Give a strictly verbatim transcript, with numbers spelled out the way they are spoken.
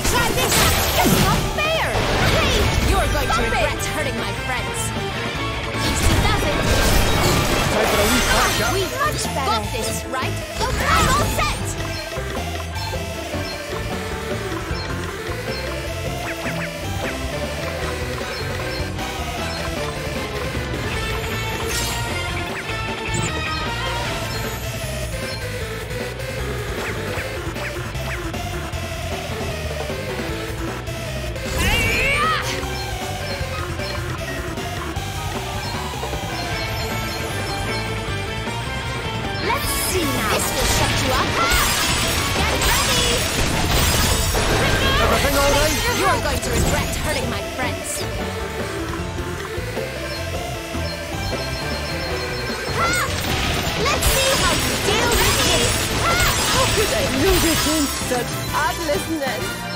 Try this! It's not fair! Hey! You're going to regret hurting my friends. Easy does it! Time for a wee catch up. We've much got this, right? I'm all set! Everything all right? You're going to regret hurting my friends. Ha! Let's see how you deal with this. Ha! How could I lose against such artlessness?